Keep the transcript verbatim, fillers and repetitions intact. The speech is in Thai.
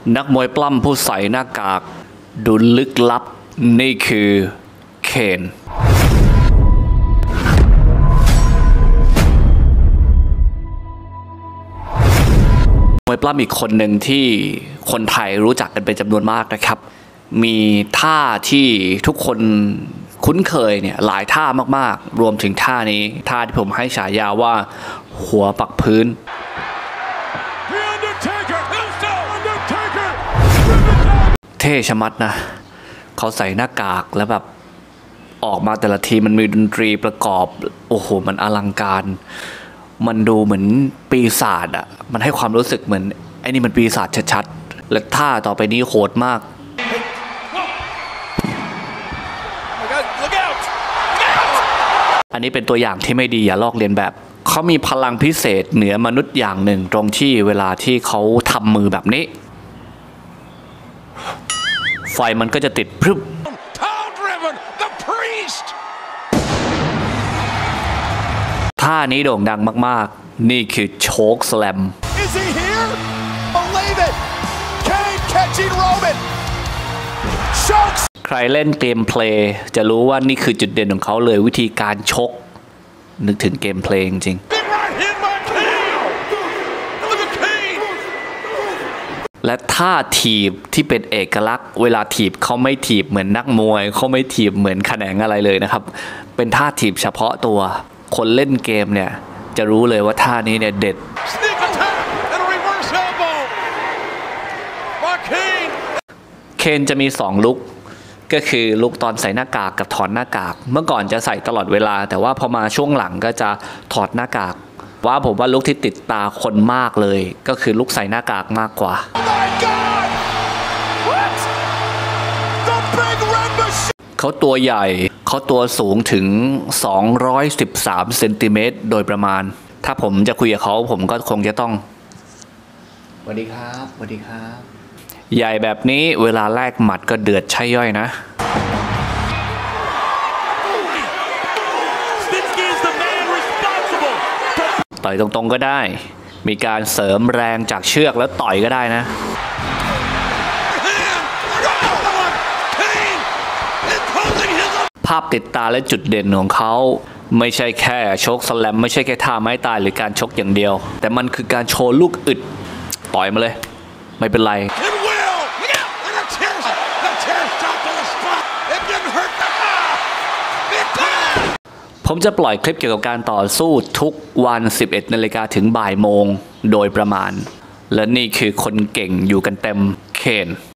นักมวยปล้ำผู้ใส่หน้ากากดูลึกลับนี่คือเคนมวยปล้ำอีกคนหนึ่งที่คนไทยรู้จักกันเป็นจำนวนมากนะครับมีท่าที่ทุกคนคุ้นเคยเนี่ยหลายท่ามากๆรวมถึงท่านี้ท่าที่ผมให้ฉายาว่าหัวปักพื้นเท่ชะมัดนะเขาใส่หน้ากากแล้วแบบออกมาแต่ละทีมันมีดนตรีประกอบโอ้โหมันอลังการมันดูเหมือนปีศาจอ่ะมันให้ความรู้สึกเหมือนไอ้นี่มันปีศาจชัดๆและท่าต่อไปนี้โหดมากอันนี้เป็นตัวอย่างที่ไม่ดีอย่าลอกเลียนแบบเขามีพลังพิเศษเหนือมนุษย์อย่างหนึ่งตรงที่เวลาที่เขาทำมือแบบนี้ไฟมันก็จะติดพรึบท่านี้โด่งดังมากๆนี่คือโชคสแลมใครเล่นเกมเพลย์จะรู้ว่านี่คือจุดเด่นของเขาเลยวิธีการชกนึกถึงเกมเพลย์จริงและท่าถีบที่เป็นเอกลักษณ์เวลาถีบเขาไม่ถีบเหมือนนักมวยเขาไม่ถีบเหมือนแขนงอะไรเลยนะครับเป็นท่าถีบเฉพาะตัวคนเล่นเกมเนี่ยจะรู้เลยว่าท่านี้เนี่ยเด็ดเคนจะมีสองลุคก็คือลุคตอนใส่หน้ากากกับถอดหน้ากากเมื่อก่อนจะใส่ตลอดเวลาแต่ว่าพอมาช่วงหลังก็จะถอดหน้ากากว่าผมว่าลุคที่ติดตาคนมากเลยก็คือลุคใส่หน้ากากมากกว่าเขาตัวใหญ่เขาตัวสูงถึงสองร้อยสิบสามเซนติเมตรโดยประมาณถ้าผมจะคุยกับเขาผมก็คงจะต้องสวัสดีครับสวัสดีครับใหญ่แบบนี้เวลาแลกหมัดก็เดือดใช่ย่อยนะต่อยตรงๆก็ได้มีการเสริมแรงจากเชือกแล้วต่อยก็ได้นะภาพติดตาและจุดเด่นของเขาไม่ใช่แค่ชกสแลมไม่ใช่แค่ท่าไม้ตายหรือการชกอย่างเดียวแต่มันคือการโชว์ลูกอึดต่อยมาเลยไม่เป็นไรผมจะปล่อยคลิปเกี่ยวกับการต่อสู้ทุกวันสิบเอ็ดนาฬิกาถึงบ่ายโมงโดยประมาณและนี่คือคนเก่งอยู่กันเต็มเคน